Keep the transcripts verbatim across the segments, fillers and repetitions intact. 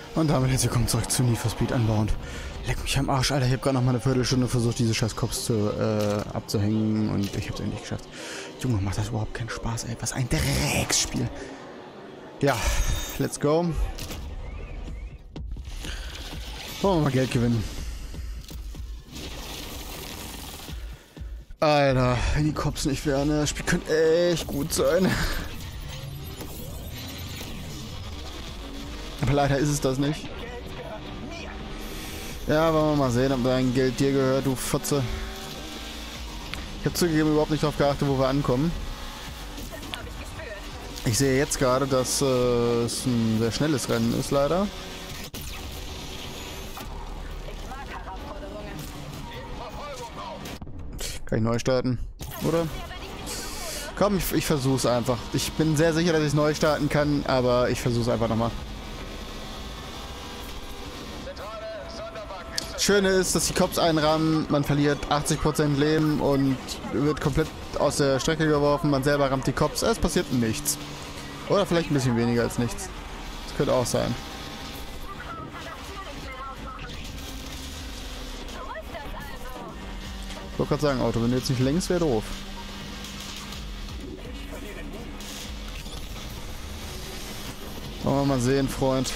Und damit herzlich willkommen zurück zu Need for Speed Unbound. Leck mich am Arsch, Alter. Ich habe gerade noch mal eine Viertelstunde versucht, diese scheiß Cops zu, äh, abzuhängen. Und ich habe es endlich geschafft. Junge, macht das überhaupt keinen Spaß, ey. Was ein Drecksspiel. Ja, let's go. Wollen wir mal Geld gewinnen. Alter, wenn die Cops nicht wären, ne? Das Spiel könnte echt gut sein. Aber leider ist es das nicht. Ja, wollen wir mal sehen, ob dein Geld dir gehört, du Fotze. Ich habe zugegeben überhaupt nicht darauf geachtet, wo wir ankommen. Ich sehe jetzt gerade, dass äh, es ein sehr schnelles Rennen ist, leider. Kann ich neu starten, oder? Komm, ich, ich versuch's einfach. Ich bin sehr sicher, dass ich neu starten kann, aber ich versuch's einfach nochmal. Das Schöne ist, dass die Cops einrahmen, man verliert achtzig Prozent Leben und wird komplett aus der Strecke geworfen, man selber rammt die Cops, es passiert nichts. Oder vielleicht ein bisschen weniger als nichts. Das könnte auch sein. Ich wollte gerade sagen, Auto, wenn du jetzt nicht längst, wäre doof. Wollen wir mal sehen, Freund.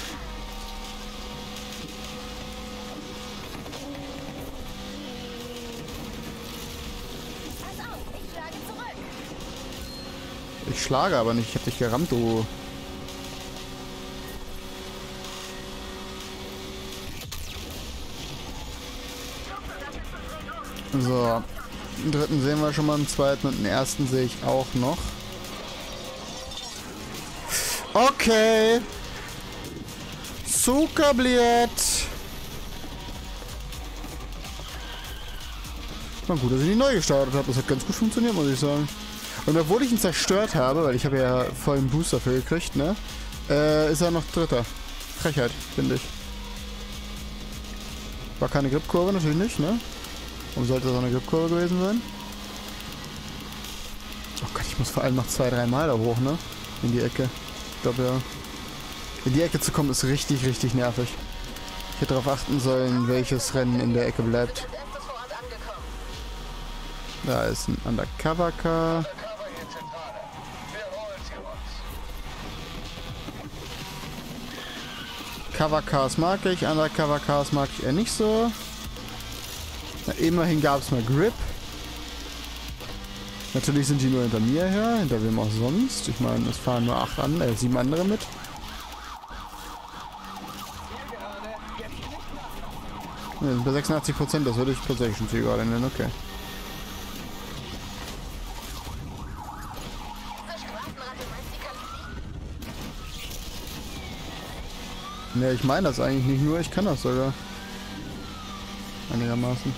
Ich schlage aber nicht, ich hab dich gerammt, du. So, den dritten sehen wir schon mal, den zweiten und den ersten sehe ich auch noch. Okay. Zuckerbliet. Na gut, dass ich die neu gestartet habe. Das hat ganz gut funktioniert, muss ich sagen. Und obwohl ich ihn zerstört habe, weil ich habe ja vollen Boost dafür gekriegt, ne? Äh, ist er noch Dritter. Frechheit, finde ich. War keine Gripkurve, natürlich nicht, ne? Warum sollte das auch eine Gripkurve gewesen sein? Oh Gott, ich muss vor allem noch zwei, drei Mal da hoch, ne? In die Ecke. Ich glaube, ja. In die Ecke zu kommen ist richtig, richtig nervig. Ich hätte darauf achten sollen, welches Rennen in der Ecke bleibt. Da ist ein Undercover-Car. Cover-Cars mag ich, Undercover-Cars mag ich eher nicht so. Na, immerhin gab es mal Grip. Natürlich sind die nur hinter mir her, hinter wem auch sonst. Ich meine, es fahren nur acht an, äh, sieben andere mit. Ja, bei sechsundachtzig Prozent, das würde ich tatsächlich schon viel gerade nennen, okay. Ne, ich meine das eigentlich nicht nur, ich kann das sogar. Einigermaßen.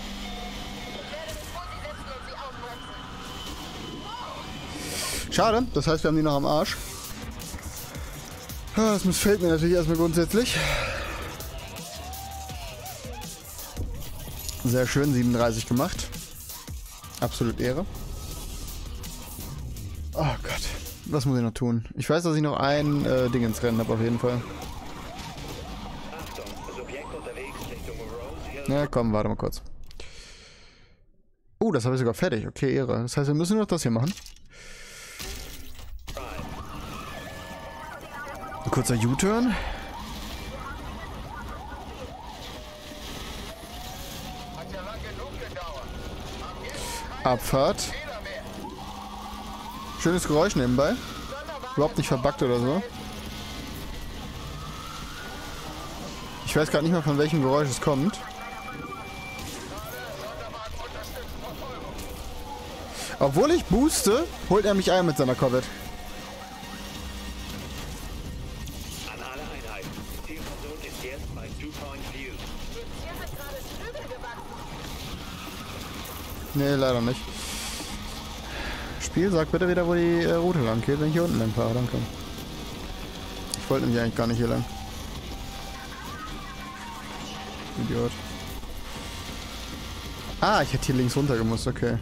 Schade, das heißt, wir haben die noch am Arsch. Das missfällt mir natürlich erstmal grundsätzlich. Sehr schön, siebenunddreißig gemacht. Absolut Ehre. Oh Gott, was muss ich noch tun? Ich weiß, dass ich noch ein äh, Ding ins Rennen habe, auf jeden Fall. Na komm, warte mal kurz. Oh, das habe ich sogar fertig. Okay, Ehre. Das heißt, wir müssen nur noch das hier machen. Ein kurzer U-Turn. Abfahrt. Schönes Geräusch nebenbei. Überhaupt nicht verbuggt oder so. Ich weiß gerade nicht mal, von welchem Geräusch es kommt. Obwohl ich booste, holt er mich ein mit seiner Corvette. An alle Einheiten. Zielperson ist jetzt bei Two Point View. Nee, leider nicht. Spiel, sag bitte wieder, wo die äh, Route lang geht, wenn ich hier unten lang fahre. Danke. Ich wollte nämlich eigentlich gar nicht hier lang. Idiot. Ah, ich hätte hier links runter gemusst, okay.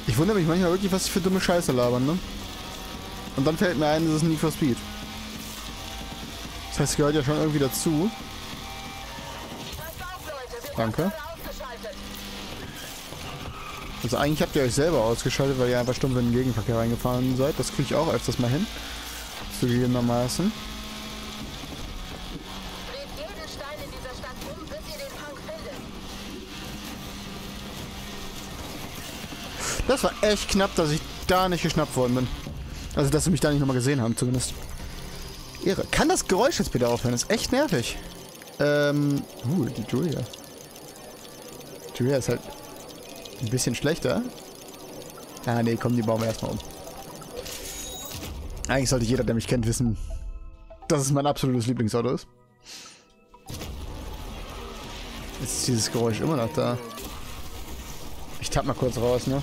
Ich wundere mich manchmal wirklich, was sie für dumme Scheiße labern, ne? Und dann fällt mir ein, das ist Need for Speed. Das heißt, es gehört ja schon irgendwie dazu. Danke. Also eigentlich habt ihr euch selber ausgeschaltet, weil ihr einfach stumpf in den Gegenverkehr reingefahren seid. Das kriege ich auch öfters mal hin. Zugegebenermaßen. Das war echt knapp, dass ich da nicht geschnappt worden bin. Also, dass sie mich da nicht nochmal gesehen haben, zumindest. Irre. Kann das Geräusch jetzt bitte aufhören? Das ist echt nervig. Ähm, uh, die Julia. Julia ist halt ein bisschen schlechter. Ah, nee, komm, die bauen wir erstmal um. Eigentlich sollte jeder, der mich kennt, wissen, dass es mein absolutes Lieblingsauto ist. Jetzt ist dieses Geräusch immer noch da. Ich tapp mal kurz raus, ne?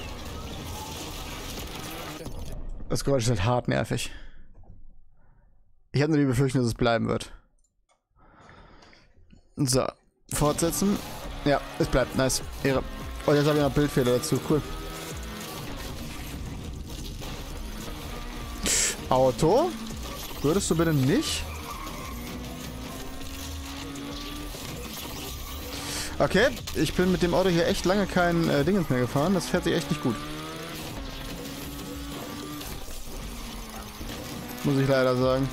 Das Geräusch ist halt hart nervig. Ich habe nur die Befürchtung, dass es bleiben wird. So, fortsetzen. Ja, es bleibt. Nice. Ehre. Oh, jetzt habe ich noch Bildfehler dazu. Cool. Auto? Würdest du bitte nicht? Okay, ich bin mit dem Auto hier echt lange kein äh, Dingens mehr gefahren. Das fährt sich echt nicht gut. Muss ich leider sagen.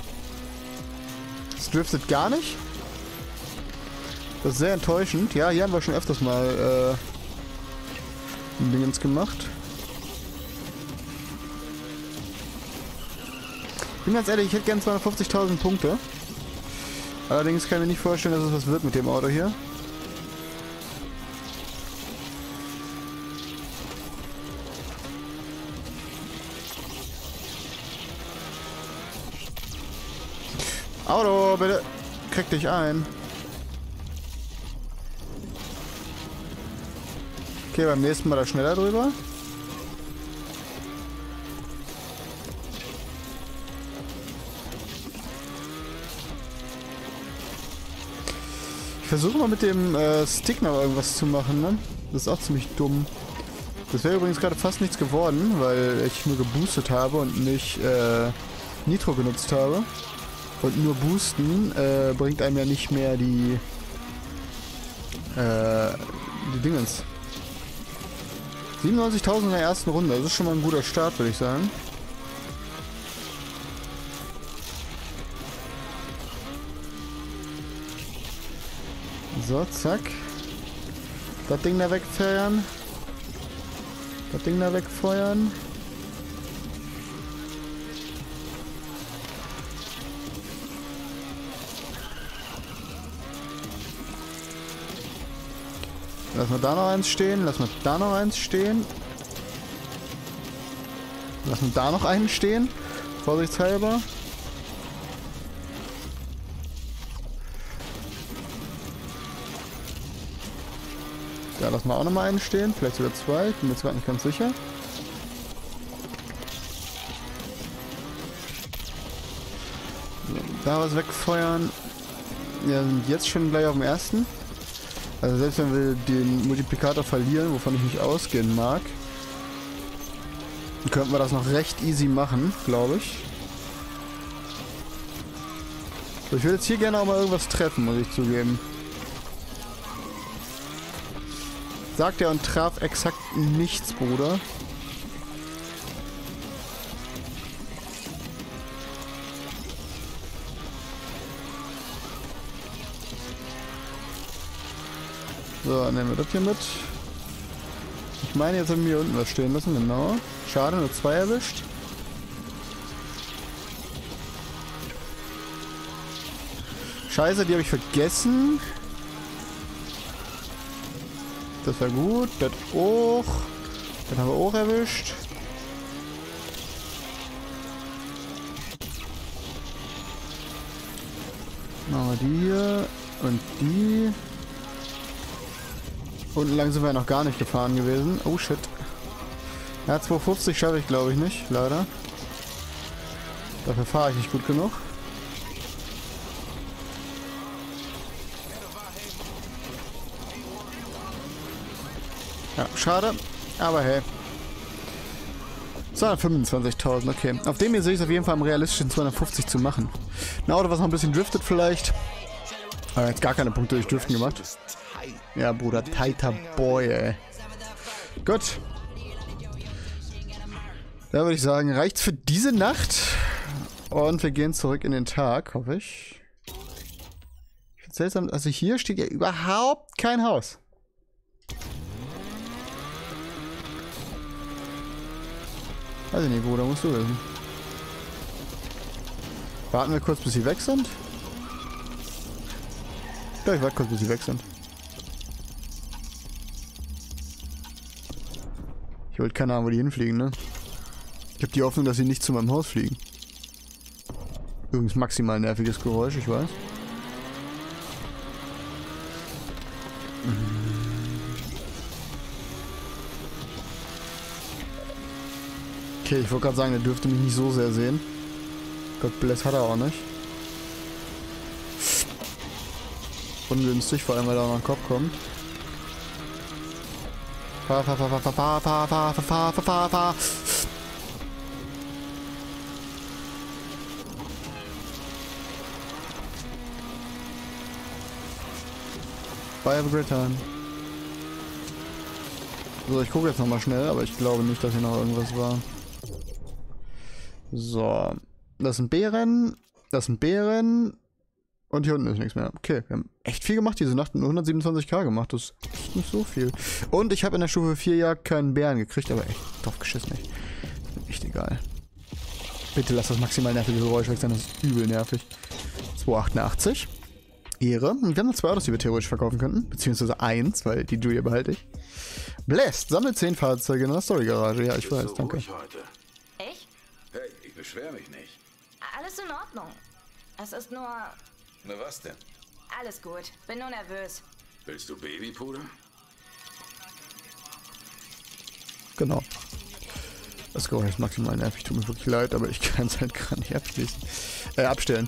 Es driftet gar nicht. Das ist sehr enttäuschend. Ja, hier haben wir schon öfters mal äh, ein Dingens gemacht. Ich bin ganz ehrlich, ich hätte gern zweihundertfünfzigtausend Punkte. Allerdings kann ich mir nicht vorstellen, dass es was wird mit dem Auto hier. Auto, bitte. Krieg dich ein. Okay, beim nächsten Mal da schneller drüber. Ich versuche mal mit dem äh, Stick noch irgendwas zu machen, ne? Das ist auch ziemlich dumm. Das wäre übrigens gerade fast nichts geworden, weil ich nur geboostet habe und nicht äh, Nitro genutzt habe. Und nur boosten äh, bringt einem ja nicht mehr die äh, die Dingens. siebenundneunzigtausend in der ersten Runde, das ist schon mal ein guter Start, würde ich sagen. So, zack. Das Ding da wegfeuern. Das Ding da wegfeuern. Lass mal da noch eins stehen. Lass mal da noch eins stehen. Lass mal da noch einen stehen. Vorsichtshalber. Da lassen wir auch noch mal einen stehen. Vielleicht sogar zwei. Ich bin mir jetzt gerade nicht ganz sicher. So, da was wegfeuern. Wir sind jetzt schon gleich auf dem ersten. Also selbst wenn wir den Multiplikator verlieren, wovon ich nicht ausgehen mag, dann könnten wir das noch recht easy machen, glaube ich. So, ich würde jetzt hier gerne auch mal irgendwas treffen, muss ich zugeben. Sagt er und traf exakt nichts, Bruder. So, nehmen wir das hier mit. Ich meine, jetzt haben wir hier unten was stehen lassen, genau. Schade, nur zwei erwischt. Scheiße, die habe ich vergessen. Das war gut. Das auch. Das haben wir auch erwischt. Machen wir die hier und die. Unten lang sind wir ja noch gar nicht gefahren gewesen. Oh shit. Ja, zweihundertfünfzig schaffe ich glaube ich nicht, leider. Dafür fahre ich nicht gut genug. Ja, schade. Aber hey. zweihundertfünfundzwanzigtausend, okay. Auf dem hier sehe ich es auf jeden Fall am realistischen zweihundertfünfzig zu machen. Ein Auto, was noch ein bisschen driftet vielleicht. Aber jetzt gar keine Punkte durch Driften gemacht. Ja, Bruder, tighter Boy, ey. Gut. Da würde ich sagen, reicht's für diese Nacht. Und wir gehen zurück in den Tag, hoffe ich. Ich finde seltsam, also hier steht ja überhaupt kein Haus. Weiß ich nicht, Bruder, musst du wissen. Warten wir kurz, bis sie weg sind? Ja, ich warte kurz, bis sie weg sind. Ich wollte keine Ahnung, wo die hinfliegen, ne? Ich habe die Hoffnung, dass sie nicht zu meinem Haus fliegen. Übrigens maximal nerviges Geräusch, ich weiß. Okay, ich wollte gerade sagen, der dürfte mich nicht so sehr sehen. Gott bless, hat er auch nicht. Ungünstig, vor allem weil er auch noch ein Kopf kommt. Fahr, fahr, fahr, fahr, fahr, fahr, fahr, fahr, fahr, fahr, fahr, fahr. Bye, have a great time. So, ich gucke jetzt nochmal schnell, aber ich glaube nicht, dass hier noch irgendwas war. So. Das sind Bären. Das sind Bären. Und hier unten ist nichts mehr. Okay, wir haben echt viel gemacht diese Nacht. Nur hundertsiebenundzwanzigtausend gemacht. Das ist echt nicht so viel. Und ich habe in der Stufe vier Jagd keinen Bären gekriegt, aber echt drauf geschissen. Echt, echt egal. Bitte lass das maximal nervige Geräusch weg sein. Das ist übel nervig. zweihundertachtundachtzig. Ehre. Und wir haben noch zwei Autos, die wir theoretisch verkaufen könnten. Beziehungsweise eins, weil die Julia behalte ich. Blast. Sammelt zehn Fahrzeuge in der Story-Garage. Ja, ich weiß, so danke. Ich? Hey, ich beschwere mich nicht. alles in Ordnung. Es ist nur... Na was denn? Alles gut. Bin nur nervös. Willst du Babypuder? Genau. Das Geräusch ist maximal nervig. Tut mir wirklich leid, aber ich kann es halt gar nicht abschließen. Äh, abstellen.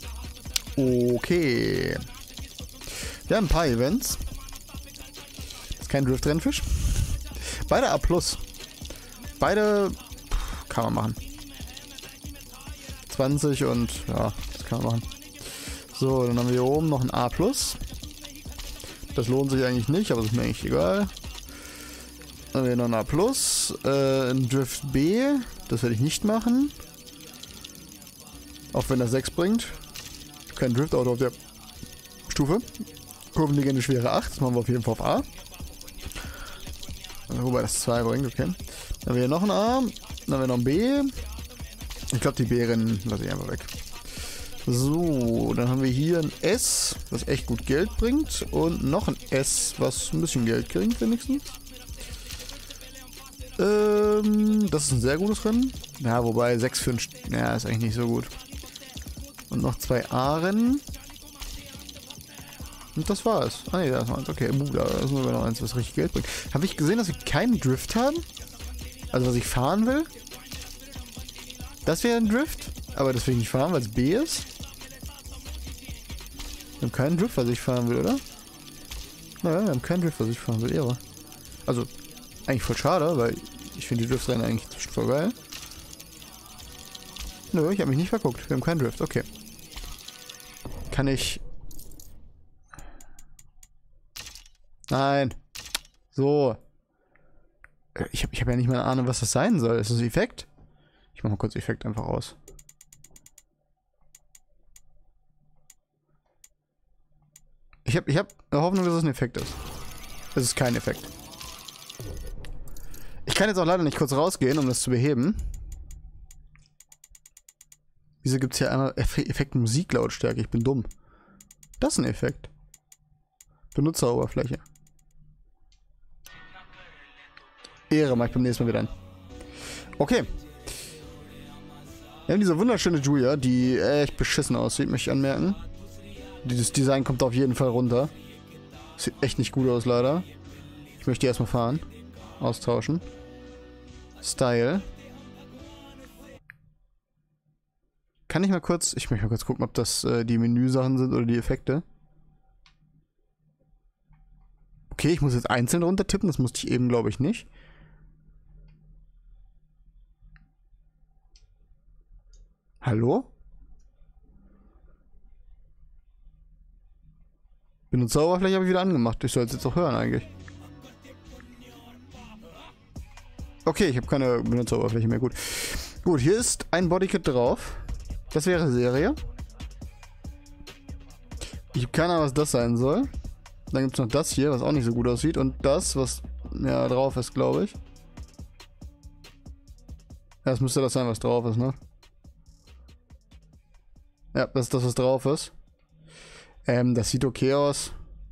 Okay. Wir haben ein paar Events. Das ist kein Drift-Rennfisch. Beide A plus. Beide pff, kann man machen. zwanzig und ja, das kann man machen. So, dann haben wir hier oben noch ein A plus. Das lohnt sich eigentlich nicht, aber das ist mir eigentlich egal. Dann haben wir noch ein A plus. Äh, ein Drift B. Das werde ich nicht machen. Auch wenn das sechs bringt. Kein Drift-Auto auf der Stufe. Kurvenlegende Schwere acht. Das machen wir auf jeden Fall auf A. Wobei das zwei bringt, okay. Dann haben wir hier noch ein A. Dann haben wir noch ein B. Ich glaube, die Bären lasse ich einfach weg. So, dann haben wir hier ein S, was echt gut Geld bringt. Und noch ein S, was ein bisschen Geld bringt, wenigstens. Ähm, das ist ein sehr gutes Rennen. Ja, wobei sechs für ein... St ja, ist eigentlich nicht so gut. Und noch zwei A-Rennen. Und das war's. Ah ne, da ist noch eins. Okay, uh, da ist nur noch eins, was richtig Geld bringt. Habe ich gesehen, dass wir keinen Drift haben? Also, was ich fahren will? Das wäre ein Drift, aber das will ich nicht fahren, weil es B ist. Wir haben keinen Drift, was ich fahren will, oder? Naja, wir haben keinen Drift, was ich fahren will, Ehre. Also, eigentlich voll schade, weil ich finde die Driftrennen eigentlich voll geil. Nö, ich habe mich nicht verguckt. Wir haben keinen Drift, okay. Kann ich... Nein. So. Ich habe ich hab ja nicht mal eine Ahnung, was das sein soll. Ist das ein Effekt? Ich mach mal kurz Effekt einfach aus. Ich habe ich hab eine Hoffnung, dass es ein Effekt ist. Es ist kein Effekt. Ich kann jetzt auch leider nicht kurz rausgehen, um das zu beheben. Wieso gibt es hier einmal Eff Effekt Musiklautstärke? Ich bin dumm. Das ist ein Effekt. Benutzeroberfläche. Ehre, mach ich beim nächsten Mal wieder an. Okay. Wir haben diese wunderschöne Julia, die echt beschissen aussieht, möchte ich anmerken. Dieses Design kommt auf jeden Fall runter. Sieht echt nicht gut aus, leider. Ich möchte die erstmal fahren. Austauschen. Style. Kann ich mal kurz... Ich möchte mal kurz gucken, ob das äh, die Menüsachen sind oder die Effekte. Okay, ich muss jetzt einzeln runter tippen. Das musste ich eben, glaube ich, nicht. Hallo? Benutzeroberfläche habe ich wieder angemacht. Ich soll es jetzt auch hören eigentlich. Okay, ich habe keine Benutzeroberfläche mehr. Gut. Gut, hier ist ein Bodykit drauf. Das wäre Serie. Ich habe keine Ahnung, was das sein soll. Dann gibt es noch das hier, was auch nicht so gut aussieht. Und das, was ja drauf ist, glaube ich. Ja, das müsste das sein, was drauf ist, ne? Ja, das ist das, was drauf ist. Ähm, das sieht okay aus.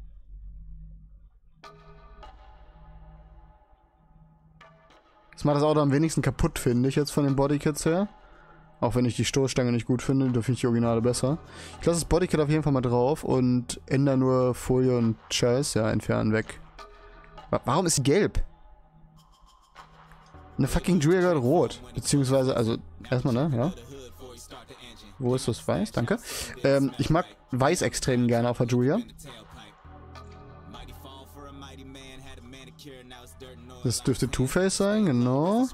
Das macht das Auto am wenigsten kaputt, finde ich, jetzt von den Bodykits her. Auch wenn ich die Stoßstange nicht gut finde, da finde ich die Originale besser. Ich lasse das Bodykit auf jeden Fall mal drauf und ändere nur Folie und Scheiß. Ja, entfernen, weg. Warum ist sie gelb? Eine fucking Julia gehört rot. Beziehungsweise, also, erstmal, ne? Ja. Wo ist das Weiß? Danke. Ähm, ich mag Weiß extrem gerne auf der Julia. Das dürfte Two-Face sein, genau.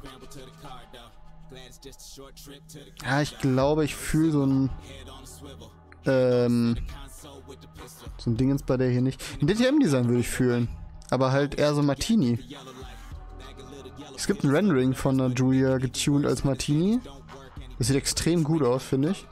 Ja, ich glaube, ich fühle so ein... Ähm... So ein Dingens bei der hier nicht. Ein D T M-Design würde ich fühlen. Aber halt eher so Martini. Es gibt ein Rendering von der Julia getuned als Martini. Das sieht extrem gut aus, finde ich.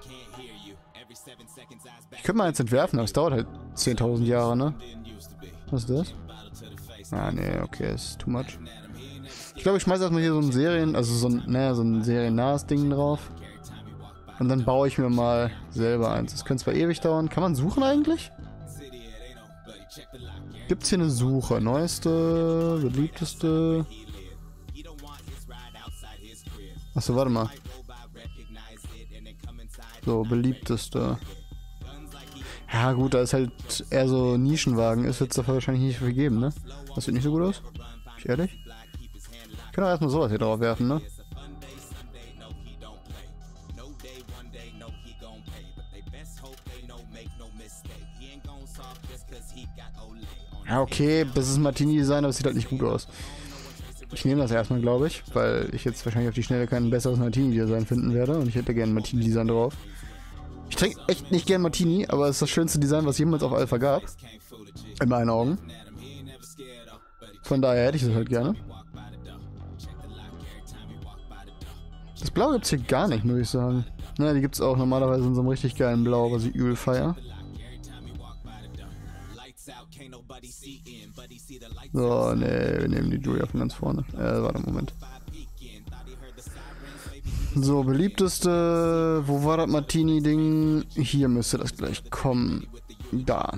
Ich könnte mal eins entwerfen, aber es dauert halt zehntausend Jahre, ne? Was ist das? Ah, ne, okay, ist too much. Ich glaube, ich schmeiße erstmal hier so ein Serien, also so ein, naja, so ein seriennahes Ding drauf. Und dann baue ich mir mal selber eins. Das könnte zwar ewig dauern. Kann man suchen eigentlich? Gibt's hier eine Suche? Neueste, beliebteste. Achso, warte mal. So, beliebteste. Ja gut, da ist halt eher so Nischenwagen ist, wird es dafür wahrscheinlich nicht vergeben, ne? Das sieht nicht so gut aus. Bin ich ehrlich? Ich kann doch erstmal sowas hier drauf werfen, ne? Ja, okay, das ist ein Martini-Design, aber es sieht halt nicht gut aus. Ich nehme das erstmal, glaube ich, weil ich jetzt wahrscheinlich auf die Schnelle kein besseres Martini-Design finden werde und ich hätte gerne ein Martini-Design drauf. Ich trinke echt nicht gern Martini, aber es ist das schönste Design, was jemals auf Alpha gab. In meinen Augen. Von daher hätte ich das halt gerne. Das Blau gibt es hier gar nicht, muss ich sagen. Naja, die gibt es auch normalerweise in so einem richtig geilen Blau, was ich übel feier. So, ne, wir nehmen die Julia von ganz vorne. Äh, warte, Moment. So, beliebteste, wo war das Martini-Ding? Hier müsste das gleich kommen. Da.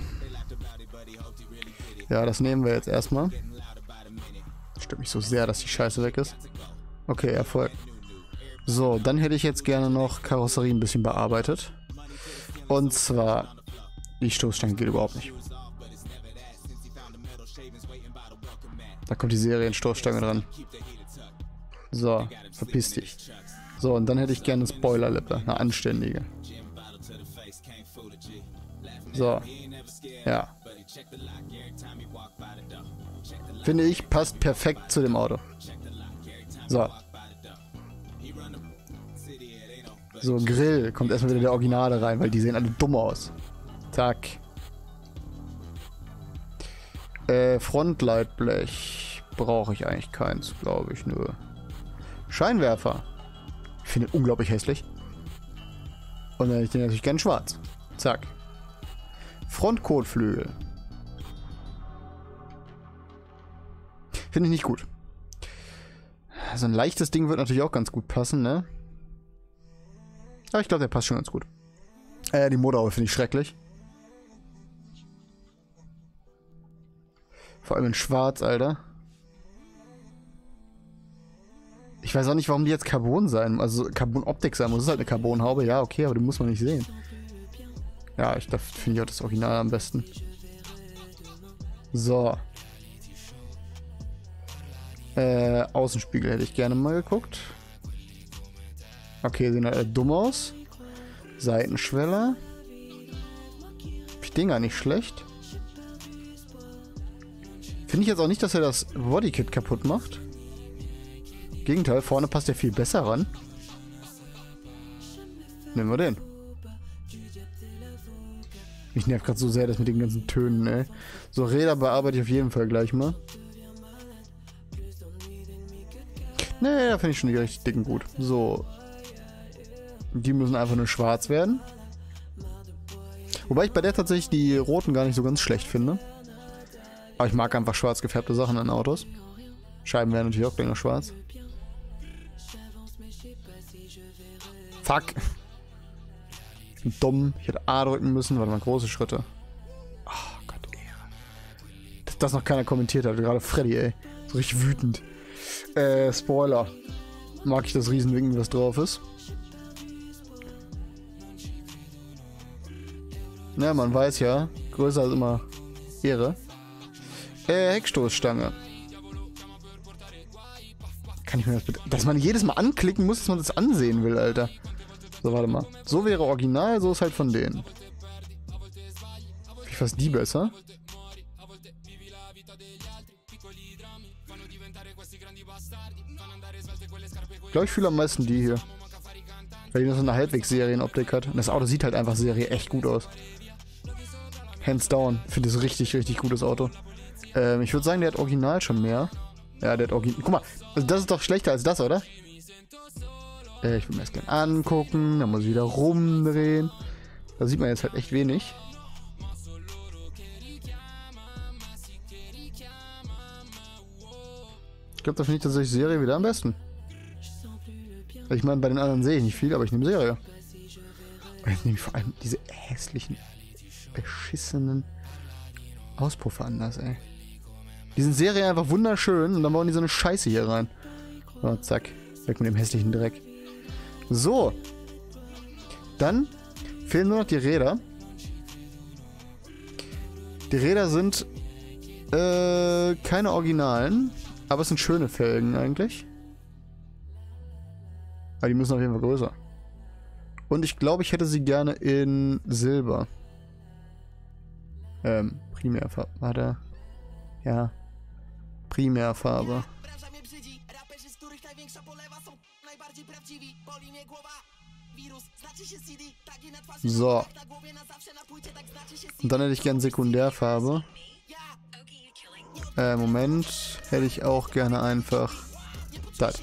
Ja, das nehmen wir jetzt erstmal. Stört mich so sehr, dass die Scheiße weg ist. Okay, Erfolg. So, dann hätte ich jetzt gerne noch Karosserie ein bisschen bearbeitet. Und zwar, die Stoßstange geht überhaupt nicht. Da kommt die Serien-Stoßstange dran. So, verpiss dich. So, und dann hätte ich gerne eine Spoilerlippe, eine anständige. So. Ja. Finde ich, passt perfekt zu dem Auto. So. So, Grill. Kommt erstmal wieder der Originale rein, weil die sehen alle dumm aus. Zack. Äh, Frontleitblech. Brauche ich eigentlich keins, glaube ich, nur. Scheinwerfer. Ich finde ihn unglaublich hässlich. Und dann hätte ich den natürlich gern schwarz. Zack. Frontkotflügel. Finde ich nicht gut. So ein leichtes Ding wird natürlich auch ganz gut passen, ne? Aber ich glaube, der passt schon ganz gut. Äh, die Motorhaube finde ich schrecklich. Vor allem in schwarz, Alter. Ich weiß auch nicht, warum die jetzt Carbon sein, also Carbon-Optik sein muss. Es ist halt eine Carbonhaube, ja, okay, aber die muss man nicht sehen. Ja, ich da finde ich auch das Original am besten. So. Äh, Außenspiegel hätte ich gerne mal geguckt. Okay, sehen alle dumm aus. Seitenschweller. Ich denke gar nicht schlecht. Finde ich jetzt auch nicht, dass er das Bodykit kaputt macht. Gegenteil, vorne passt er viel besser ran. Nehmen wir den. Mich nervt gerade so sehr das mit den ganzen Tönen, ey. So, Räder bearbeite ich auf jeden Fall gleich mal. Nee, da finde ich schon die richtig dicken gut. So. Die müssen einfach nur schwarz werden. Wobei ich bei der tatsächlich die roten gar nicht so ganz schlecht finde. Aber ich mag einfach schwarz gefärbte Sachen an Autos. Scheiben werden natürlich auch gleich noch schwarz. Fuck. Ich bin dumm. Ich hätte A drücken müssen. Warte mal, große Schritte. Oh Gott, Ehre. Dass das noch keiner kommentiert hat. Gerade Freddy, ey. So richtig wütend. Äh, Spoiler. Mag ich das Riesenwinken, was drauf ist. Ja, man weiß ja. Größer ist immer Ehre. Äh, Heckstoßstange. Kann ich mir das bitte... Dass man jedes Mal anklicken muss, dass man das ansehen will, Alter. So, warte mal. So wäre original, so ist halt von denen. Ich fast die besser. Ich glaube, ich fühle am meisten die hier. Weil die noch so eine halbwegs Serienoptik hat. Und das Auto sieht halt einfach Serie echt gut aus. Hands down. Ich finde das richtig, richtig gutes Auto. Ähm, ich würde sagen, der hat original schon mehr. Ja, der hat original... Guck mal, also das ist doch schlechter als das, oder? Äh, ich will mir das gerne angucken. Dann muss ich wieder rumdrehen. Da sieht man jetzt halt echt wenig. Ich glaube, da finde ich tatsächlich Serie wieder am besten. Ich meine, bei den anderen sehe ich nicht viel, aber ich nehme Serie. Und jetzt nehme ich vor allem diese hässlichen, beschissenen Auspuffer anders, ey. Die sind Serie einfach wunderschön und dann bauen die so eine Scheiße hier rein. So, zack. Weg mit dem hässlichen Dreck. So. Dann fehlen nur noch die Räder. Die Räder sind äh, keine Originalen, aber es sind schöne Felgen eigentlich. Aber die müssen auf jeden Fall größer. Und ich glaube, ich hätte sie gerne in Silber. Ähm, Primärfarbe. Warte. Ja. Primärfarbe. So. Und dann hätte ich gerne Sekundärfarbe. Äh, Moment. Hätte ich auch gerne einfach das.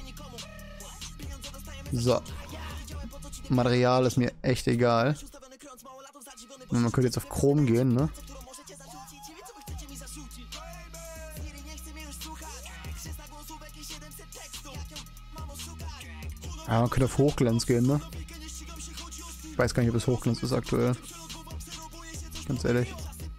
So. Material ist mir echt egal. Und man könnte jetzt auf Chrom gehen, ne? Ja, man könnte auf Hochglanz gehen, ne? Ich weiß gar nicht, ob es Hochglanz ist aktuell. Ganz ehrlich.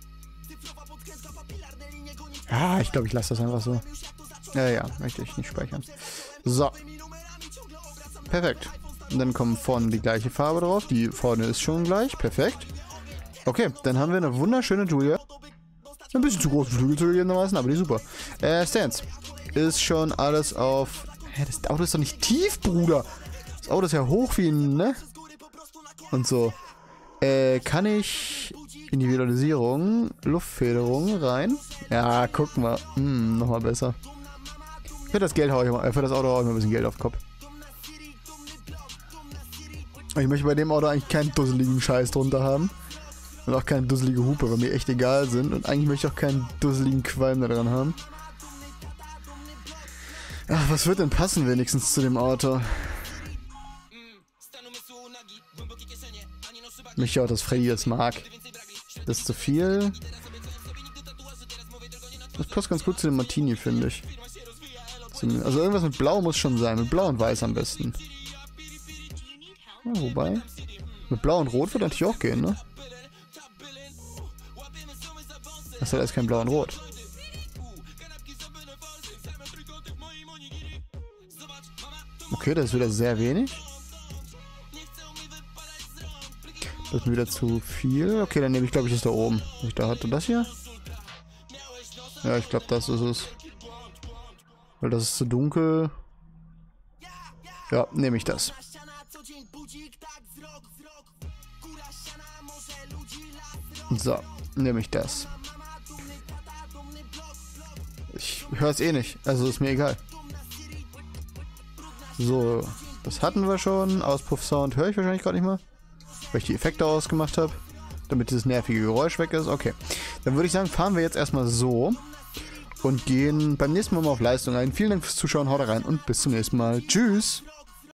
Ja, ich glaube, ich lasse das einfach so. Ja, ja, möchte ich nicht speichern. So. Perfekt. Und dann kommt vorne die gleiche Farbe drauf. Die vorne ist schon gleich. Perfekt. Okay, dann haben wir eine wunderschöne Giulia. Ein bisschen zu groß für Flügel zugegebenermaßen, aber die ist super. Äh, Stance. Ist schon alles auf... Hä, das Auto ist doch nicht tief, Bruder. Das Auto ist ja hoch wie ein, ne? Und so. Äh, kann ich Individualisierung, Luftfederung rein? Ja, guck mal. Hm, nochmal besser. Für das Geld hau ich mal, für das Auto hau ich mal ein bisschen Geld auf den Kopf. Ich möchte bei dem Auto eigentlich keinen dusseligen Scheiß drunter haben. Und auch keine dusselige Hupe, weil mir echt egal sind. Und eigentlich möchte ich auch keinen dusseligen Qualm da dran haben. Ach, was wird denn passen wenigstens zu dem Auto? Ich möchte auch, dass Freddy das mag. Das ist zu viel. Das passt ganz gut zu dem Martini, finde ich. Also irgendwas mit Blau muss schon sein. Mit Blau und Weiß am besten. Ja, wobei. Mit Blau und Rot wird natürlich auch gehen, ne? Das hat erst kein Blau und Rot. Okay, das ist wieder sehr wenig. Das ist mir wieder zu viel. Okay, dann nehme ich, glaube ich, das da oben. Was ich da hatte. Das hier? Ja, ich glaube, das ist es. Weil das ist zu dunkel. Ja, nehme ich das. So, nehme ich das. Ich höre es eh nicht. Also ist mir egal. So, das hatten wir schon. Auspuff-Sound höre ich wahrscheinlich gerade nicht mehr. Weil ich die Effekte ausgemacht habe. Damit dieses nervige Geräusch weg ist. Okay. Dann würde ich sagen, fahren wir jetzt erstmal so. Und gehen beim nächsten Mal mal auf Leistung ein. Vielen Dank fürs Zuschauen. Haut rein und bis zum nächsten Mal. Tschüss.